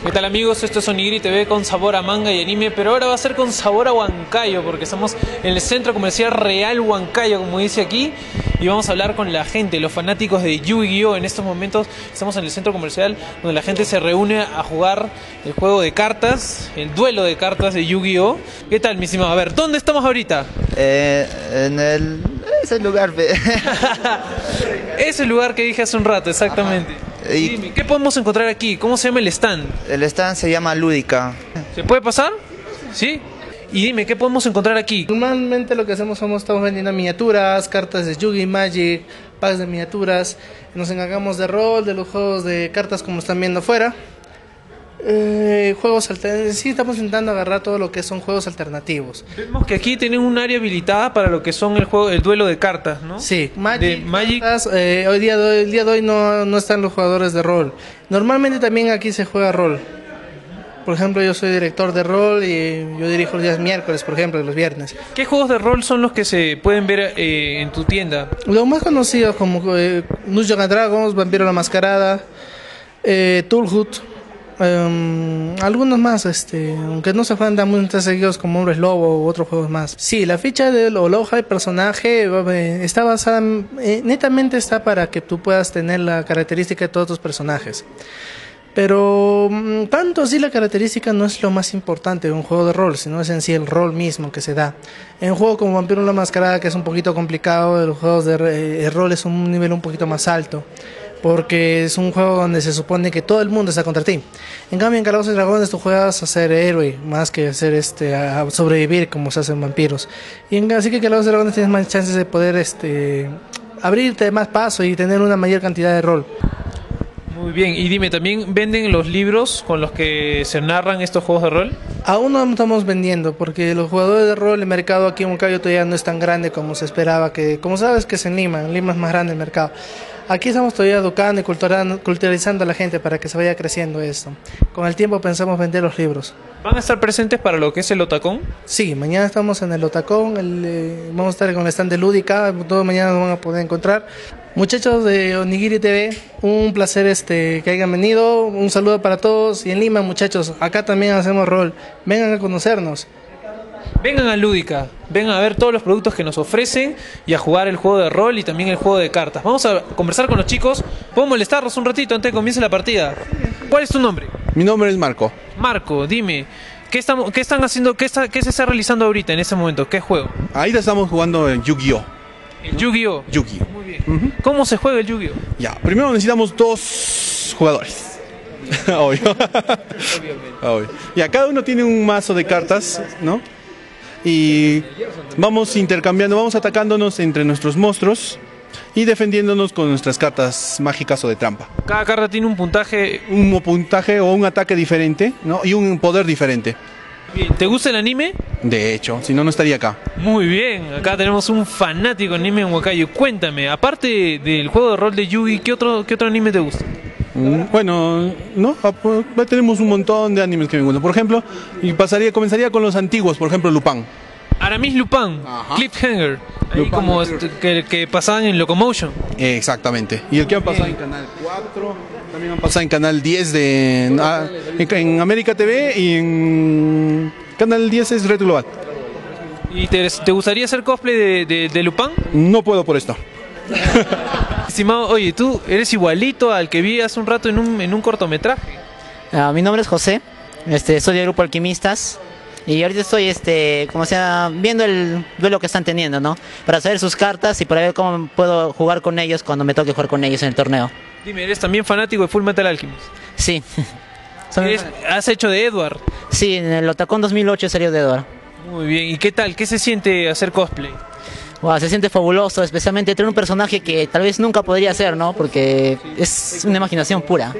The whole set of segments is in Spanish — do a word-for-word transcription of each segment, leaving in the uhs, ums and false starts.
¿Qué tal amigos? Esto es Onigiri T V con sabor a manga y anime, pero ahora va a ser con sabor a Huancayo, porque estamos en el Centro Comercial Real Huancayo, como dice aquí, y vamos a hablar con la gente, los fanáticos de Yu-Gi-Oh! En estos momentos estamos en el Centro Comercial, donde la gente se reúne a jugar el juego de cartas, el duelo de cartas de Yu-Gi-Oh! ¿Qué tal, mi estimado? A ver, ¿dónde estamos ahorita? Eh, en el... ese lugar... Ese lugar que dije hace un rato, exactamente. Y... Dime, ¿qué podemos encontrar aquí? ¿Cómo se llama el stand? El stand se llama Lúdica. ¿Se puede pasar? ¿Sí? Y dime, ¿qué podemos encontrar aquí? Normalmente lo que hacemos somos estamos vendiendo miniaturas, cartas de Yu-Gi, Magic, packs de miniaturas. Nos encargamos de rol, de los juegos de cartas como están viendo afuera. Eh, juegos alternativos. Sí, estamos intentando agarrar todo lo que son juegos alternativos. Vemos que aquí tienen un área habilitada para lo que son el juego, el duelo de cartas, ¿no? Sí, Magic. De Magic. Cartas, eh, hoy día, el día de hoy no, no están los jugadores de rol. Normalmente también aquí se juega rol. Por ejemplo, yo soy director de rol y yo dirijo los días miércoles, por ejemplo, y los viernes. ¿Qué juegos de rol son los que se pueden ver eh, en tu tienda? Los más conocidos como eh, Dungeons and Dragons, Vampiro la Mascarada, eh, Toolhoot. Um, algunos más, este, aunque no se juegan tan muy seguidos como Hombres Lobo u otros juegos más. Sí, la ficha del Aloha, el personaje, eh, está basada, eh, netamente está para que tú puedas tener la característica de todos tus personajes. Pero um, tanto así la característica no es lo más importante de un juego de rol, sino es en sí el rol mismo que se da. En un juego como Vampiro la Mascarada, que es un poquito complicado, los juegos de eh, rol es un nivel un poquito más alto, porque es un juego donde se supone que todo el mundo está contra ti. En cambio, en Calabozos y Dragones tú juegas a ser héroe, más que a, ser este, a sobrevivir como se hacen vampiros. Y en, así que en Calabozos y Dragones tienes más chances de poder este, abrirte más paso y tener una mayor cantidad de rol. Muy bien, y dime, ¿también venden los libros con los que se narran estos juegos de rol? Aún no estamos vendiendo, porque los jugadores de rol, el mercado aquí en Huancayo todavía no es tan grande como se esperaba. Que, como sabes que es en Lima, en Lima es más grande el mercado. Aquí estamos todavía educando y culturalizando a la gente para que se vaya creciendo esto. Con el tiempo pensamos vender los libros. ¿Van a estar presentes para lo que es el Otacón? Sí, mañana estamos en el Otacón, el, eh, vamos a estar con el stand de Lúdica, todo mañana nos van a poder encontrar. Muchachos de Onigiri T V, un placer este que hayan venido, un saludo para todos. Y en Lima, muchachos, acá también hacemos rol, vengan a conocernos. Vengan a Lúdica, vengan a ver todos los productos que nos ofrecen y a jugar el juego de rol y también el juego de cartas. Vamos a conversar con los chicos. ¿Puedo molestarlos un ratito antes de que comience la partida? ¿Cuál es tu nombre? Mi nombre es Marco. Marco, dime, ¿qué, estamos, qué están haciendo, qué, está, qué se está realizando ahorita en este momento? ¿Qué juego? Ahorita estamos jugando en Yu-Gi-Oh! El Yu-Gi-Oh! Yu-Gi-Oh! Muy bien. Uh-huh. ¿Cómo se juega el Yu-Gi-Oh? Ya, primero necesitamos dos jugadores. Obvio. Obvio. Ya, cada uno tiene un mazo de cartas, ¿no? Y vamos intercambiando, vamos atacándonos entre nuestros monstruos y defendiéndonos con nuestras cartas mágicas o de trampa. Cada carta tiene un puntaje... Un puntaje o un ataque diferente, ¿no? Y un poder diferente. Bien, ¿te gusta el anime? De hecho, si no, no estaría acá. Muy bien, acá tenemos un fanático anime en Huancayo. Cuéntame, aparte del juego de rol de Yu-Gi, ¿qué otro, qué otro anime te gusta? Bueno, no, tenemos un montón de animes que me gustan. Por ejemplo, y pasaría, comenzaría con los antiguos, por ejemplo, Lupin. Aramis Lupin, Ajá. Cliffhanger, ahí Lupin, como este, que, que pasaban en Locomotion. Exactamente. Y el que han pasado Bien. en Canal cuatro, también han pasado en Canal diez de ah, en, en América T V y en Canal diez es Red Global. ¿Y te, te gustaría hacer cosplay de, de, de Lupin? No puedo por esto. Estimado, oye, tú eres igualito al que vi hace un rato en un, en un cortometraje. Uh, mi nombre es José, este, soy del grupo Alquimistas y ahorita estoy, este, como sea, viendo el duelo que están teniendo, ¿no? Para saber sus cartas y para ver cómo puedo jugar con ellos cuando me toque jugar con ellos en el torneo. Dime, ¿eres también fanático de Full Metal Alchemist? Sí. ¿Eres, ¿Has hecho de Edward? Sí, en el Otacón dos mil ocho salió de Edward. Muy bien, ¿y qué tal? ¿Qué se siente hacer cosplay? Wow, se siente fabuloso, especialmente tener un personaje que tal vez nunca podría ser, ¿no? Porque es una imaginación pura.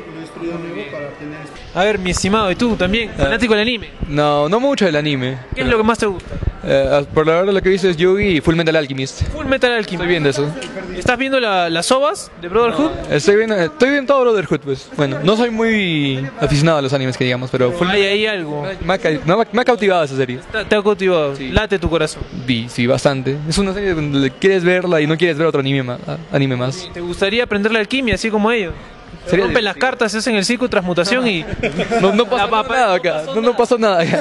A ver, mi estimado, ¿y tú también? ¿Fanático del anime? No, no mucho del anime. ¿Qué pero... es lo que más te gusta? Eh, por la verdad lo que he visto es Yu-Gi y Full Metal Alchemist. Full Metal Alchemist. Estoy viendo eso. ¿Estás viendo la, las ovas de Brotherhood? No, estoy viendo, estoy viendo todo Brotherhood, pues. Bueno, no soy muy aficionado a los animes que digamos, pero... pero hay ahí algo. Me ha, me, ha, me ha cautivado esa serie. Te ha cautivado, sí. Late tu corazón. Sí, sí, bastante. Es una serie donde quieres verla y no quieres ver otro anime más. Anime más. ¿Te gustaría aprender la alquimia así como ellos? Sería Rompen las divertido. cartas, hacen el ciclo de transmutación y... No, no pasó La papa- nada acá. No, no pasó nada acá.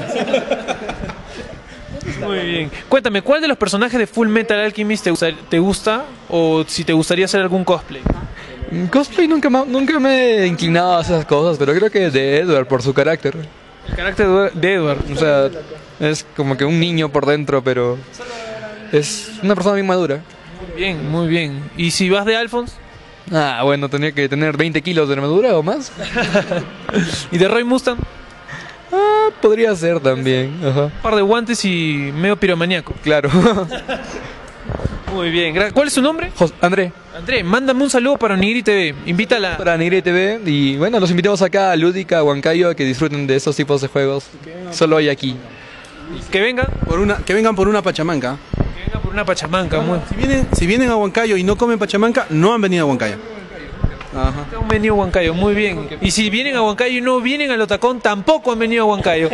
Muy bien. Cuéntame, ¿cuál de los personajes de Full Metal Alchemist te gusta, te gusta o si te gustaría hacer algún cosplay? Cosplay nunca, ma- nunca me he inclinado a esas cosas, pero creo que de Edward por su carácter. El carácter de de Edward. O sea, es como que un niño por dentro, pero es una persona bien madura. Bien, muy bien. ¿Y si vas de Alphonse? Ah, bueno, tenía que tener veinte kilos de armadura o más. ¿Y de Roy Mustang? Ah, podría ser también. Ajá. Un par de guantes y medio piromaniaco. Claro. Muy bien. gra- ¿Cuál es su nombre? Jos- André, André, mándame un saludo para Onigiri T V. Invítala. para Nigri T V. Y bueno, los invitamos acá a Lúdica, a Huancayo, a que disfruten de estos tipos de juegos. Solo hay aquí. Que vengan. Por una, que vengan por una pachamanca. Que vengan por una pachamanca. Muy... Si vienen, si vienen a Huancayo y no comen pachamanca, no han venido a Huancayo. Ajá. Han venido a Huancayo, muy bien. Y si vienen a Huancayo y no vienen al Otacón, tampoco han venido a Huancayo.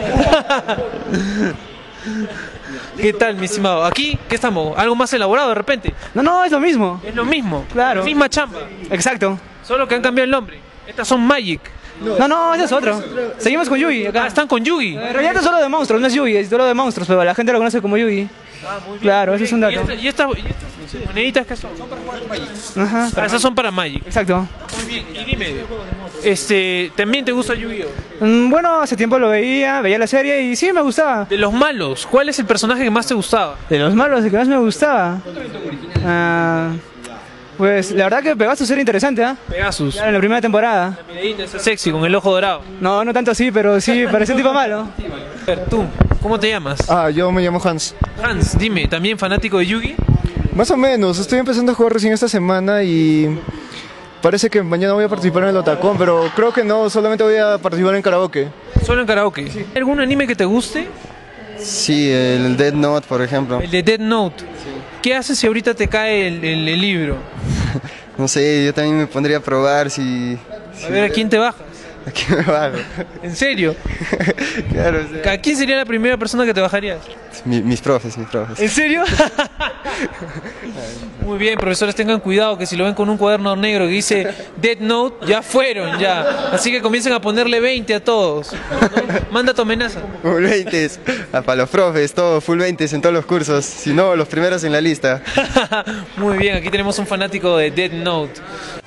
¿Qué tal, mi estimado? Aquí, ¿qué estamos? ¿Algo más elaborado de repente? No, no, es lo mismo. Es lo mismo. Claro. La misma chamba. Exacto. Solo que han cambiado el nombre. Estas son Magic. No, no, ese es otro. Seguimos con Yugi Ah, acá. están con Yugi. En realidad es solo de monstruos, no es Yugi, es solo de monstruos, pero la gente lo conoce como Yugi. Claro, ese es un ¿Y, dato. esta- y estas, y estas moneditas que son? Ajá. Ah, esas son para Magic. Exacto. Muy bien. Y dime, este, ¿también te gusta Yu-Gi-Oh? Mm, Bueno, hace tiempo lo veía, veía la serie y sí me gustaba. De los malos, ¿cuál es el personaje que más te gustaba? De los malos, el que más me gustaba. Ah, pues la verdad que Pegasus era interesante, ¿ah? Pegasus. Claro, en la primera temporada. Miradita, ese sexy, con el ojo dorado. No, no tanto así, pero sí, parecía un tipo malo. A ver, tú, ¿cómo te llamas? Ah, yo me llamo Hans. Hans, dime, ¿también fanático de Yugi? Más o menos, estoy empezando a jugar recién esta semana y parece que mañana voy a participar en el Otacón, pero creo que no, solamente voy a participar en karaoke. Solo en karaoke. ¿Hay algún anime que te guste? Sí, el Dead Note, por ejemplo. El de Dead Note. ¿Qué haces si ahorita te cae el, el- el libro? No sé, yo también me pondría a probar si... A ver, ¿a quién te bajas? Aquí me bajo. ¿En serio? Claro, o sea, ¿A quién sería la primera persona que te bajarías? mi- mis profes, mis profes. ¿En serio? Muy bien, profesores, tengan cuidado que si lo ven con un cuaderno negro que dice Dead Note, ya fueron, ya. Así que comiencen a ponerle veinte a todos. ¿No? Manda tu amenaza. Full veinte, para los profes, todo full veinte en todos los cursos, si no, los primeros en la lista. Muy bien, aquí tenemos un fanático de Dead Note.